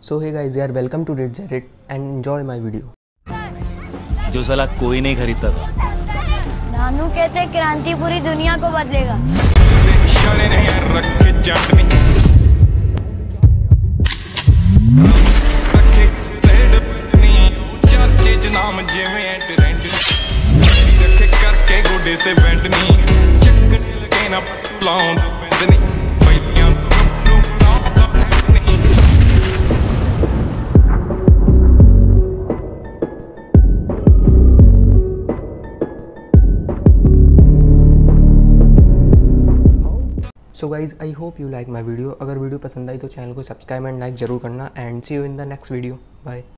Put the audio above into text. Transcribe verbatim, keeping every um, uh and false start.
So hey guys, यार welcome to red Jarrett and enjoy my video. जो साला कोई नहीं खरीदता था। नानू कहते क्रांति पूरी दुनिया को बदलेगा। So guys I hope you like my video. अगर वीडियो पसंद आई तो चैनल को सब्सक्राइब एंड लाइक जरूर करना and see you in the next video. Bye.